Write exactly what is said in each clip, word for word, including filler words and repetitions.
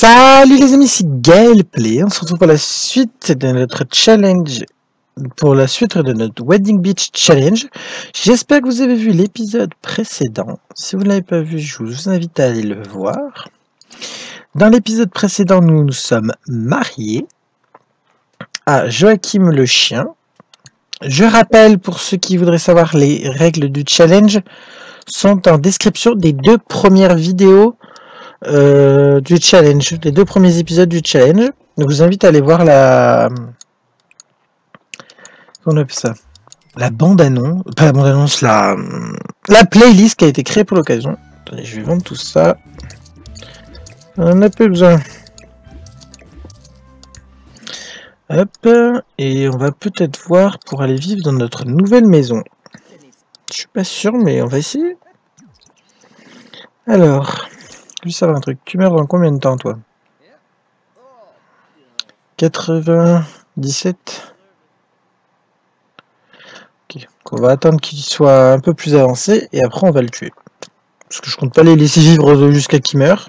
Salut les amis, c'est Gaëlplay. On se retrouve pour la suite de notre challenge, pour la suite de notre Wedding Beach Challenge. J'espère que vous avez vu l'épisode précédent. Si vous ne l'avez pas vu, je vous invite à aller le voir. Dans l'épisode précédent, nous nous sommes mariés à Joachim le chien. Je rappelle, pour ceux qui voudraient savoir, les règles du challenge sont en description des deux premières vidéos Euh, du challenge, les deux premiers épisodes du challenge. Je vous invite à aller voir la... Comment on appelle ça? La bande-annonce, pas la bande-annonce, la... la playlist qui a été créée pour l'occasion. Attendez, je vais vendre tout ça. On en a peu besoin. Hop, et on va peut-être voir pour aller vivre dans notre nouvelle maison. Je suis pas sûr, mais on va essayer. Alors, je veux savoir un truc. Tu meurs dans combien de temps, toi? quatre-vingt-dix-sept. Ok, on va attendre qu'il soit un peu plus avancé et après on va le tuer. Parce que je compte pas les laisser vivre jusqu'à qu'il meure.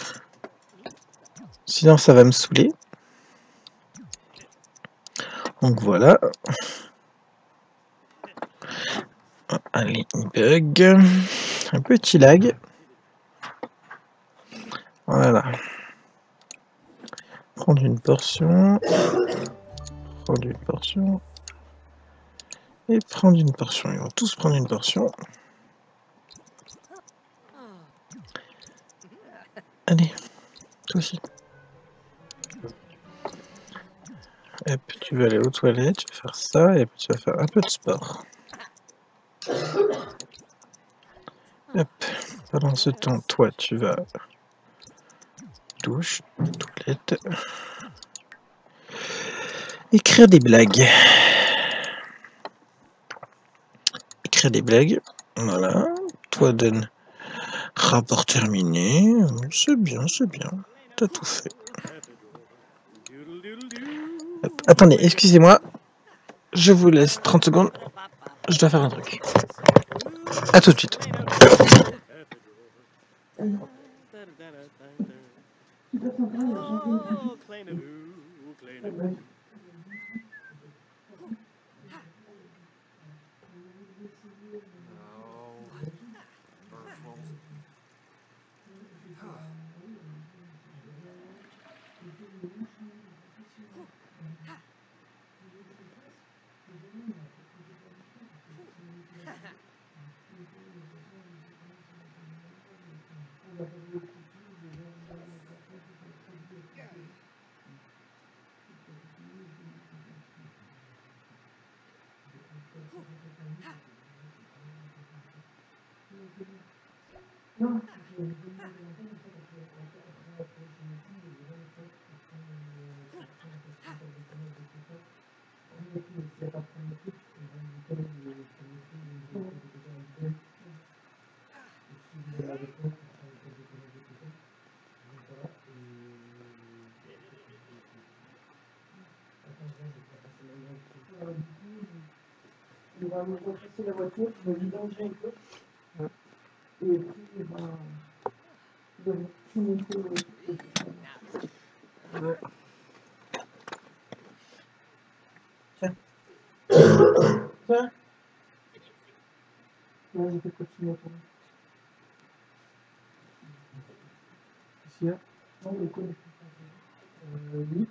Sinon ça va me saouler. Donc voilà. Allez, bug. Un petit lag. Voilà. Prendre une portion. Prendre une portion. Et prendre une portion. Ils vont tous prendre une portion. Allez, toi aussi. Hop, tu vas aller aux toilettes, tu vas faire ça, et puis tu vas faire un peu de sport. Hop, pendant ce temps, toi, tu vas douche, toilette, écrire des blagues. Écrire des blagues, voilà. Toi, donne rapport terminé. C'est bien, c'est bien. T'as tout fait. Hop. Attendez, excusez-moi. Je vous laisse trente secondes. Je dois faire un truc. A tout de suite. Il va me retracer la voiture, je vais vidanger un peu. Et puis, il va donner tout mon peu. Ouais. Tiens. Tiens. Là, je vais continuer à tourner. Ici, là. Non, le code est plus huit.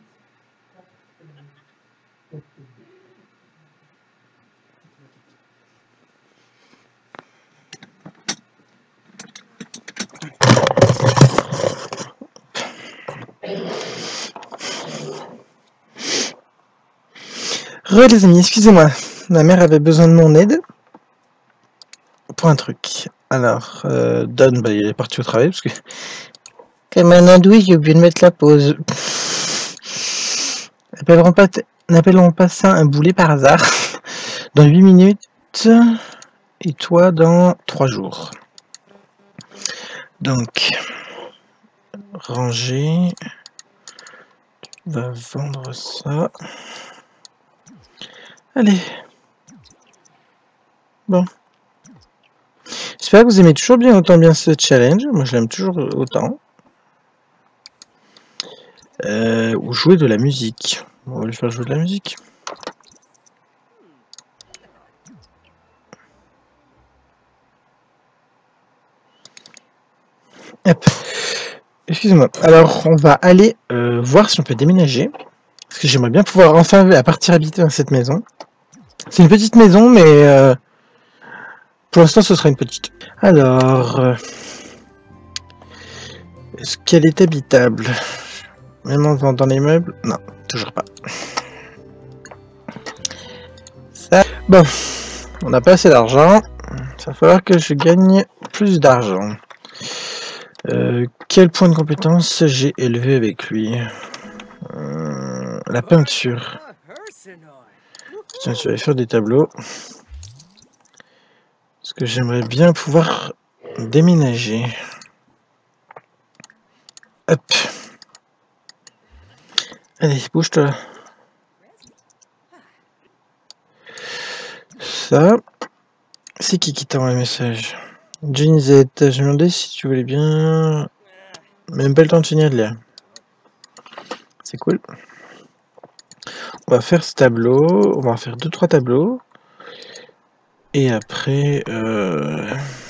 Re les amis, excusez-moi. Ma mère avait besoin de mon aide pour un truc. Alors, euh, Don, bah, il est parti au travail parce que comme un andouille, j'ai oublié de mettre la pause. N'appellerons pas, n'appellerons pas ça un boulet par hasard. Dans huit minutes et toi dans trois jours. Donc, ranger. Tu vas vendre ça. Allez. Bon. J'espère que vous aimez toujours bien autant bien ce challenge. Moi, je l'aime toujours autant. Euh, ou jouer de la musique. On va lui faire jouer de la musique. Hop. Excusez-moi. Alors, on va aller euh, voir si on peut déménager. Parce que j'aimerais bien pouvoir enfin à partir habiter dans cette maison. C'est une petite maison, mais euh, pour l'instant, ce sera une petite. Alors, euh, est-ce qu'elle est habitable? Même en vendant les meubles? Non, toujours pas. Ça... Bon, on n'a pas assez d'argent. Il va falloir que je gagne plus d'argent. Euh, quel point de compétence j'ai élevé avec lui? euh, La peinture. Tiens, je vais faire des tableaux. Parce que j'aimerais bien pouvoir déménager. Hop. Allez, bouge-toi. Ça. C'est qui qui t'envoie un message? Jenny Z, je me demandais si tu voulais bien... Même pas le temps de finir de lire. C'est cool. On va faire ce tableau. On va en faire deux trois tableaux. Et après... Euh...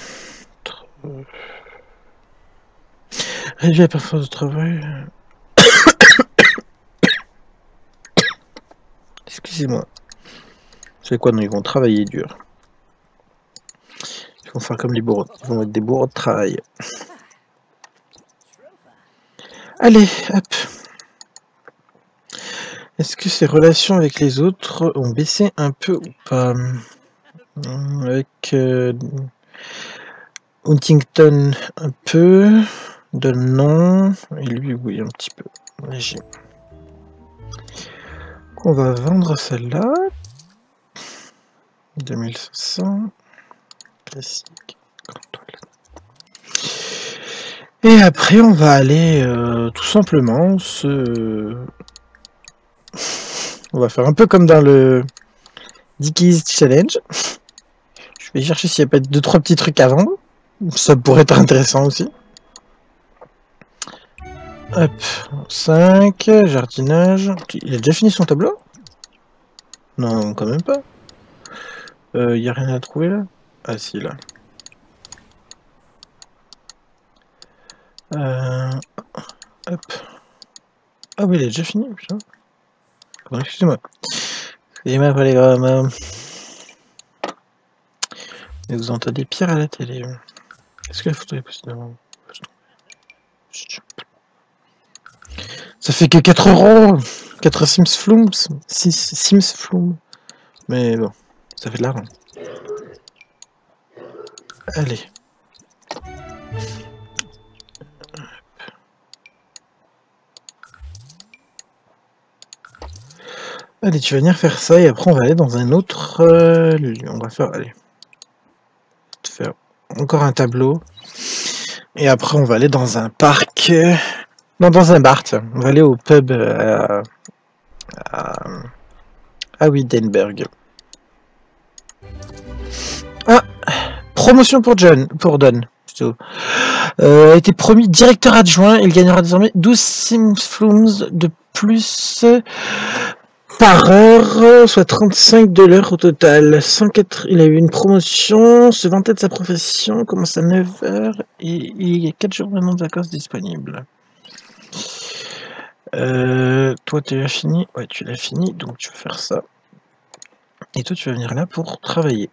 Réduire la performance de travail. Excusez-moi. C'est quoi? Non, ils vont travailler dur. Ils vont faire comme les bourreaux. Ils vont être des bourreaux de travail. Allez, hop. Est-ce que ses relations avec les autres ont baissé un peu ou pas? Avec euh, Huntington un peu. De non. Et lui, oui, un petit peu. Léger. On va vendre celle-là. deux mille cinq cents. Classique. Et après, on va aller euh, tout simplement se... On va faire un peu comme dans le Dickies Challenge. Je vais chercher s'il n'y a pas deux trois petits trucs à vendre. Ça pourrait être intéressant aussi. Hop, cinq, jardinage. Il a déjà fini son tableau? Non, quand même pas. Il euh, n'y a rien à trouver là? Ah si, là. Euh... Hop. Ah oui, il a déjà fini, putain. Bon, excusez-moi. Excusez-moi pour les gars. Mais vous entendez pire à la télé. Est-ce que la photo est possible d'avant? Ça fait que quatre euros. quatre Sims Flooms. six Sims Flooms. Mais bon, ça fait de l'argent. Allez. Allez, tu vas venir faire ça et après on va aller dans un autre... Euh, on va faire... Allez. Faire encore un tableau. Et après on va aller dans un parc... Euh, non, dans un bar, tiens. On va aller au pub à... à, à Wittenberg. Ah, promotion pour John, pour Don. Plutôt. Euh, a été promu directeur adjoint. Il gagnera désormais douze Sims Flooms de plus par heure, soit trente-cinq de l'heure au total. cent quatre, il a eu une promotion, se vantait de sa profession, commence à neuf heures et il y a quatre jours maintenant de vacances disponibles. Euh, toi, tu l'as fini? Ouais, tu l'as fini, donc tu vas faire ça. Et toi, tu vas venir là pour travailler.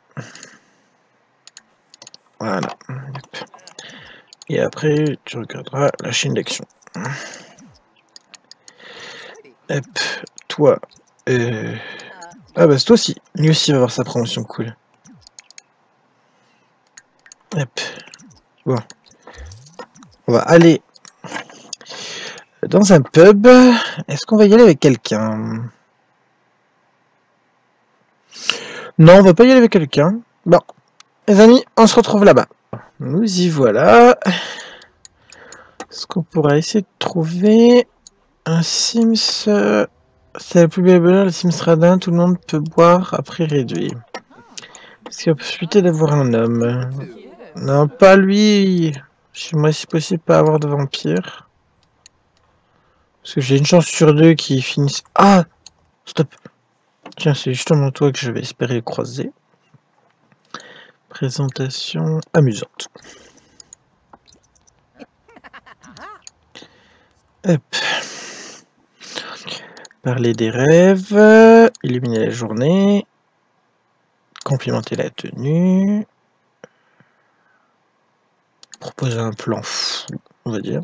Voilà. Et après, tu regarderas la chaîne d'action. Hop, toi. Euh... Ah bah c'est toi aussi. Lui aussi va avoir sa promotion, cool. Hop. Bon. On va aller dans un pub. Est-ce qu'on va y aller avec quelqu'un? Non, on va pas y aller avec quelqu'un. Bon. Les amis, on se retrouve là-bas. Nous y voilà. Est-ce qu'on pourrait essayer de trouver un Sims? C'est la plus belle bonheur, le Sims Radin, tout le monde peut boire à prix réduit. Est-ce qu'il y a possibilité d'avoir un homme? Non, pas lui. J'aimerais si possible pas avoir de vampire. Parce que j'ai une chance sur deux qui finissent... Ah! Stop! Tiens, c'est justement toi que je vais espérer croiser. Présentation amusante. Hop. Parler des rêves, illuminer la journée, complimenter la tenue, proposer un plan fou, on va dire.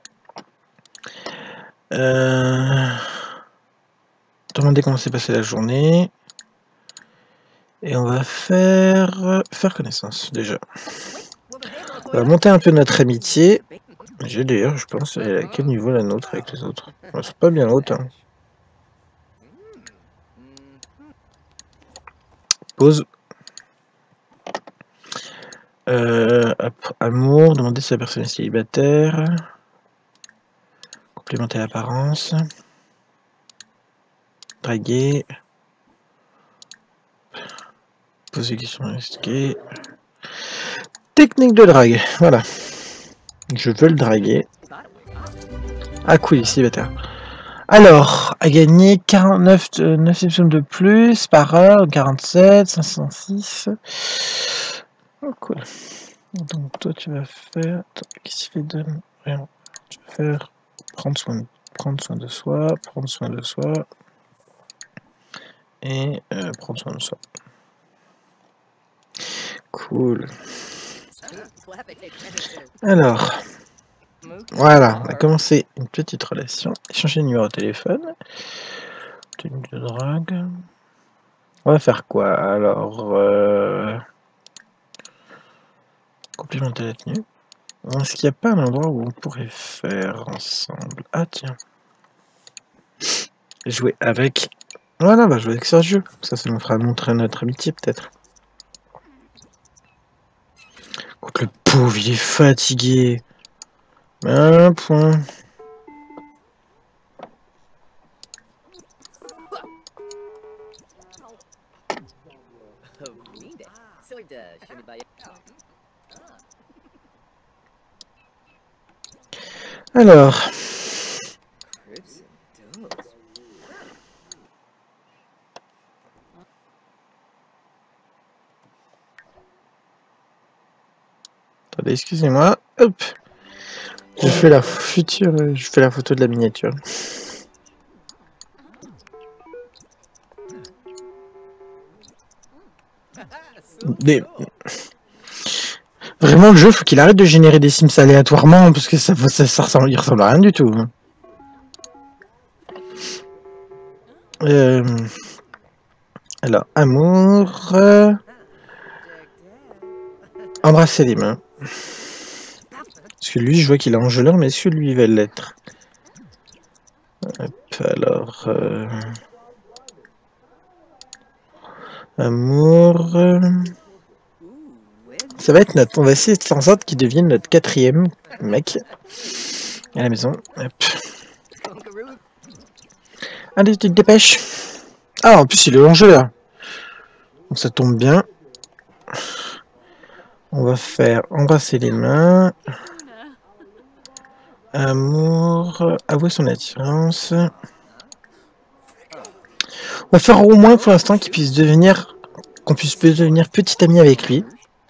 Euh... Demander comment s'est passée la journée. Et on va faire faire connaissance déjà. On va monter un peu notre amitié. J'ai d'ailleurs, je pense, à quel niveau la nôtre avec les autres. Bon, c'est pas bien haute. Hein. Pause. Euh, amour, demander si la personne est célibataire. Complémenter l'apparence. Draguer. Poser des questions risquées. Technique de drague, voilà. Je veux le draguer. Ah cool, il est célibataire. Alors, à gagner quarante-neuf euh, neuf épisodes de plus par heure, quarante-sept, cinq cent six. Oh cool. Donc toi tu vas faire... Qu'est-ce qu'il fait de... Rien. Tu vas faire... Prendre soin, de... prendre soin de soi, prendre soin de soi. Et euh, prendre soin de soi. Cool. Alors... Voilà, on a commencé une petite relation. Échanger de numéro de téléphone. Tenue de drague. On va faire quoi? Alors... Euh... Complimenter la tenue. Est-ce qu'il n'y a pas un endroit où on pourrait faire ensemble? Ah tiens. Jouer avec... Voilà, bah jouer avec Sergio. Ça, ça nous fera montrer notre amitié peut-être. Contre le pauvre, il est fatigué. Un point. Alors... Attendez, excusez-moi. Hop. Je fais la future... Je fais la photo de la miniature. Mais... Vraiment, le jeu, faut qu'il arrête de générer des Sims aléatoirement, parce que ça, ça, ça ressemble, il ressemble à rien du tout. Euh... Alors, amour... Euh... Embrasser les mains. Parce que lui, je vois qu'il est enjôleur, mais est-ce que lui, il va l'être? Hop, alors... Euh... Amour... Euh... Ça va être notre... On va essayer de faire en sorte qu'il devienne notre quatrième mec à la maison. Hop. Allez, tu te dépêches. Ah, en plus, il est enjôleur. Donc ça tombe bien. On va faire embrasser les mains. Amour... Avouer son attirance. On va faire au moins pour l'instant qu'il puisse devenir... Qu'on puisse devenir petit ami avec lui.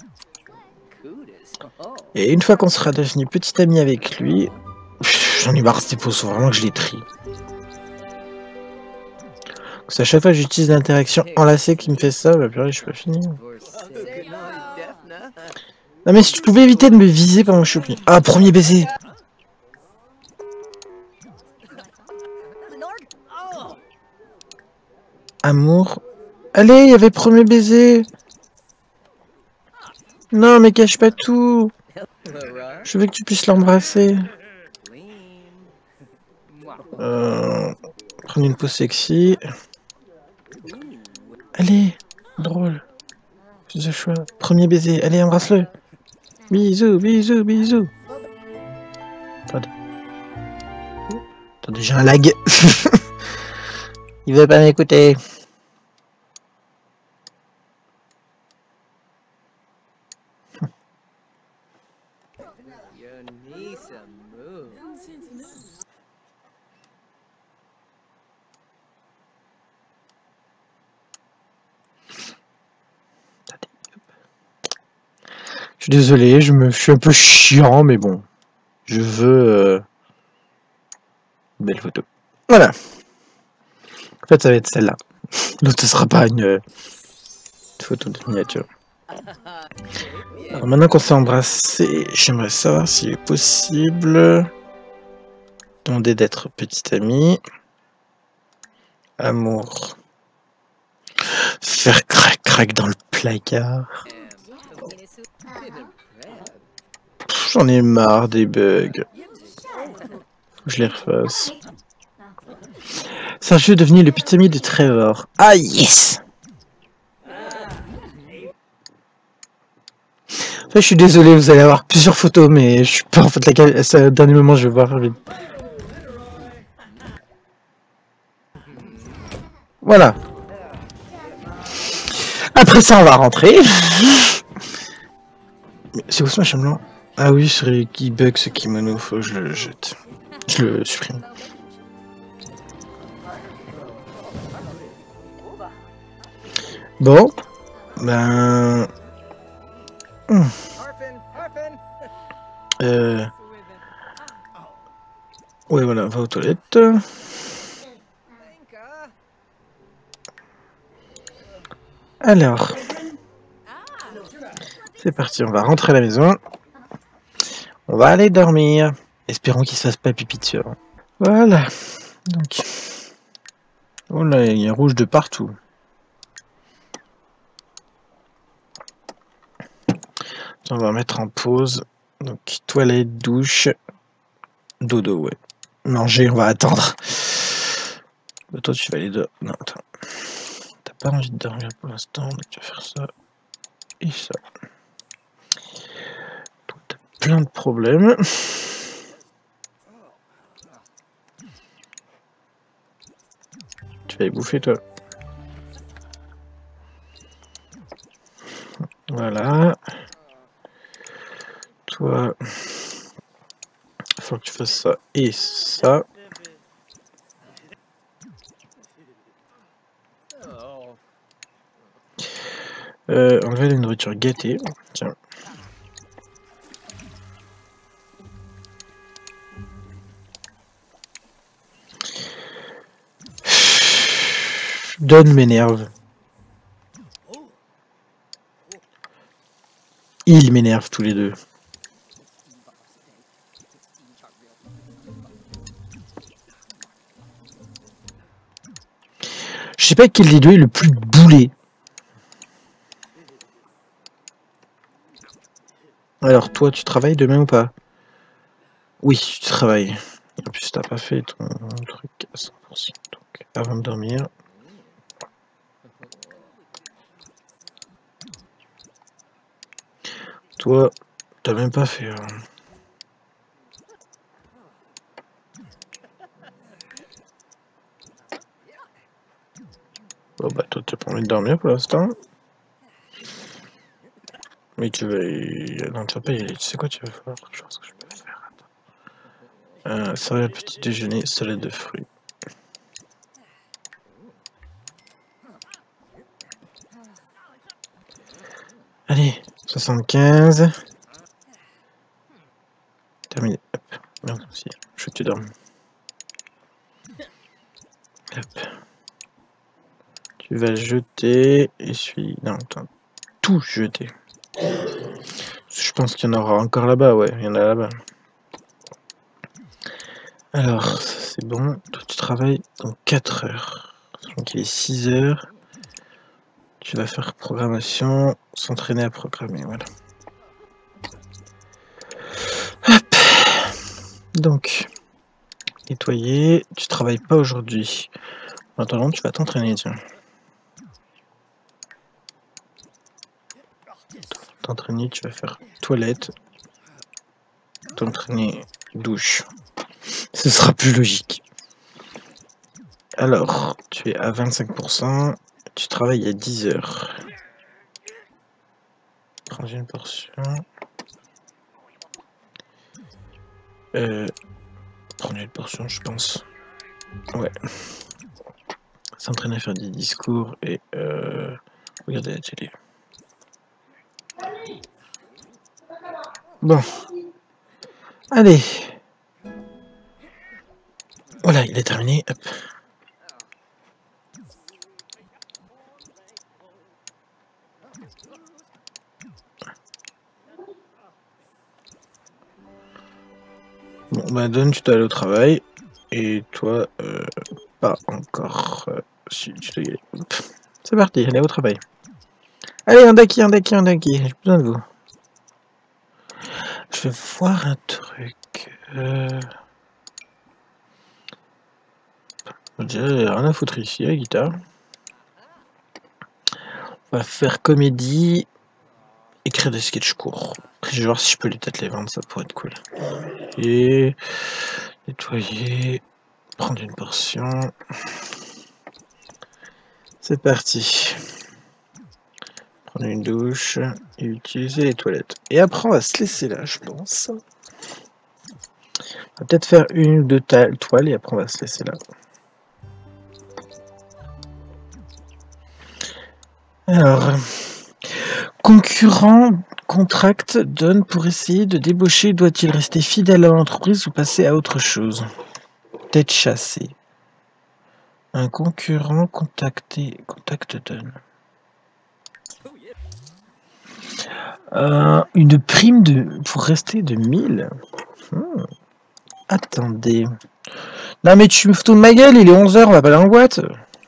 Et une fois qu'on sera devenu petit ami avec lui... J'en ai marre ces pauses, faut vraiment que je les trie. À chaque fois que j'utilise l'interaction enlacée qui me fait ça, bah purée, je suis pas fini. Non mais si tu pouvais éviter de me viser pendant que je suis fini. Ah, premier baiser. Amour. Allez, il y avait premier baiser. Non mais cache pas tout. Je veux que tu puisses l'embrasser. Euh, prendre une pause sexy. Allez, drôle. Fais ce choix. Premier baiser. Allez, embrasse-le. Bisous, bisous, bisous. Attendez. Attendez, j'ai un lag. Il veut pas m'écouter. Je suis désolé, je me je suis un peu chiant, mais bon. Je veux... Euh... Belle photo. Voilà. En fait, ça va être celle-là. L'autre, ce sera pas une... Euh, photo de miniature. Alors maintenant qu'on s'est embrassé, j'aimerais savoir s'il est possible... Demander d'être petit ami. Amour. Faire crac crac dans le placard. J'en ai marre des bugs. Faut que je les refasse. Sergio est devenu le petit ami de Trevor. Ah yes! En fait, je suis désolé, vous allez avoir plusieurs photos, mais je suis pas en fait laquelle. C'est au dernier moment, je vais voir. Voilà. Après ça, on va rentrer. C'est où ce machin blanc? Ah oui, sur les qui bug ce kimono, faut que je le jette. Je le supprime. Bon. Ben... Hmm. Euh... Ouais, voilà, va aux toilettes. Alors... C'est parti, on va rentrer à la maison. On va aller dormir. Espérons qu'il se fasse pas pipi dessus. Voilà. Donc... Oh là, il y a rouge de partout. On va mettre en pause. Donc, toilette, douche, dodo, ouais. Manger, on va attendre. Bah, toi, tu vas aller dehors. Non, attends. T'as pas envie de dormir pour l'instant, donc tu vas faire ça et ça. T'as plein de problèmes. Tu vas y bouffer, toi. Voilà. Toi, il faut que tu fasses ça et ça. Euh, enlever la nourriture gâtée. Tiens. Donne m'énerve. Ils m'énervent tous les deux. Je sais pas quel des deux est le plus boulé. Alors toi, tu travailles demain ou pas? Oui, tu travailles. En plus, t'as pas fait ton truc à cent pour cent. Donc, avant de dormir. Toi, t'as même pas fait. Hein. Bon bah toi, t'as pas envie de dormir pour l'instant. Mais tu vas y... Non, tu vas pas y aller. Tu sais quoi tu vas faire? Je pense que je peux faire. Euh, céréales petit déjeuner, salade de fruits. Allez, soixante-quinze. Terminé. Hop. Merde, si. Je veux que tu dormes. Hop. Tu vas jeter. Essuie. Non, attends. Tout jeter. Je pense qu'il y en aura encore là-bas, ouais. Il y en a là-bas. Alors, c'est bon. Toi, tu travailles dans quatre heures. Donc, il est six heures. Tu vas faire programmation, s'entraîner à programmer, voilà. Hop. Donc, nettoyer. Tu travailles pas aujourd'hui. En attendant, tu vas t'entraîner, tiens. T'entraîner, tu vas faire toilette. T'entraîner, douche. Ce sera plus logique. Alors, tu es à vingt-cinq pour cent. Tu travailles à dix heures. Prends une portion. Euh, prendre une portion, je pense. Ouais. S'entraîner à faire des discours et euh, regarder la télé. Bon. Allez. Voilà, il est terminé. Hop. Bon, bah Don, tu dois aller au travail. Et toi, euh, pas encore. Euh, si, tu dois y aller. C'est parti, allez au travail. Allez, un daki, un daki, un daki. J'ai besoin de vous. Je vais voir un truc. Euh... J'ai rien à foutre ici, la guitare. On va faire comédie. Écrire des sketchs courts. Je vais voir si je peux peut-être les vendre, ça pourrait être cool. Et nettoyer. Prendre une portion. C'est parti. Prendre une douche et utiliser les toilettes. Et après, on va se laisser là, je pense. On va peut-être faire une ou deux toiles et après, on va se laisser là. Alors, concurrent contracte Don pour essayer de débaucher. Doit-il rester fidèle à l'entreprise ou passer à autre chose? Tête chassée. Un concurrent contacté contacte Don. Euh, une prime de pour rester de mille. Hmm. Attendez. Non mais tu me fous de ma gueule, il est onze heures, on va pas aller en boîte.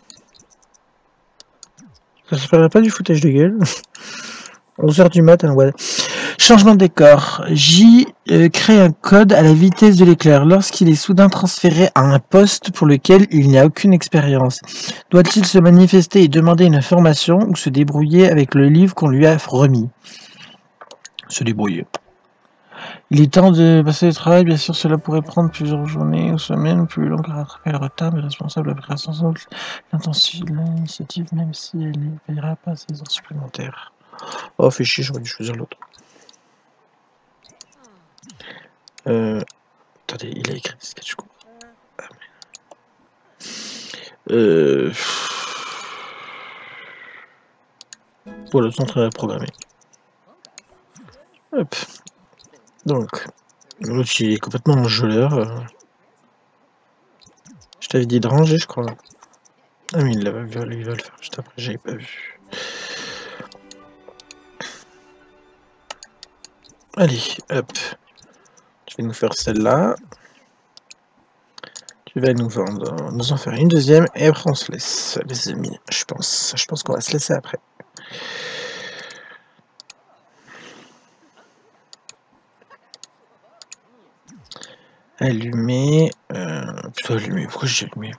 Ça se ferait pas du foutage de gueule. onze heures du matin, ouais. Changement de décor. J euh, crée un code à la vitesse de l'éclair lorsqu'il est soudain transféré à un poste pour lequel il n'y a aucune expérience. Doit-il se manifester et demander une information ou se débrouiller avec le livre qu'on lui a remis? Se débrouiller. Il est temps de passer le travail, bien sûr cela pourrait prendre plusieurs journées ou semaines, plus long à rattraper le retard, mais responsable de l'initiative, même si elle ne payera pas ses heures supplémentaires. Oh, fait chier, j'aurais dû choisir l'autre. Euh, attendez, il a écrit des sketchs courts. Ah, mais... Euh... Voilà, c'est en train de programmer. Hop. Donc, l'autre il est complètement enjôleur. Euh... Je t'avais dit de ranger, je crois. Ah, mais il va, il va le faire juste après, j'avais pas vu. Allez, hop. Tu vas nous faire celle-là. Tu vas nous vendre, nous en faire une deuxième, et après on se laisse, les amis. Je pense, je pense qu'on va se laisser après. Allumer, euh, plutôt allumer. Pourquoi j'ai allumé?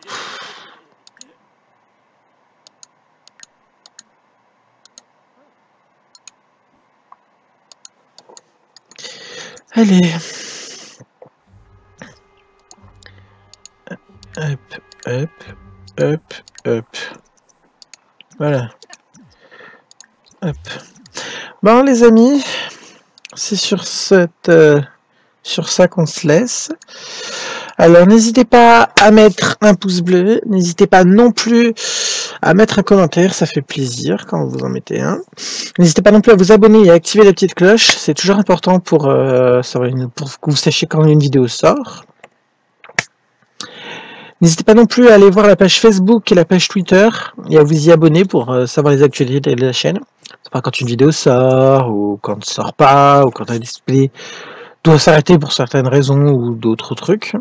Allez. Hop, hop, hop, hop. Voilà. Hop. Bon les amis, c'est sur cette euh, sur ça qu'on se laisse. Alors n'hésitez pas à mettre un pouce bleu, n'hésitez pas non plus à mettre un commentaire, ça fait plaisir quand vous en mettez un. N'hésitez pas non plus à vous abonner et à activer la petite cloche, c'est toujours important pour, euh, pour que vous sachiez quand une vidéo sort. N'hésitez pas non plus à aller voir la page Facebook et la page Twitter et à vous y abonner pour euh, savoir les actualités de la chaîne. C'est pas quand une vidéo sort, ou quand elle ne sort pas, ou quand un display doit s'arrêter pour certaines raisons ou d'autres trucs.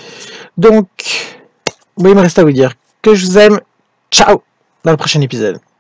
Donc, oui, il me reste à vous dire que je vous aime. Ciao, dans le prochain épisode.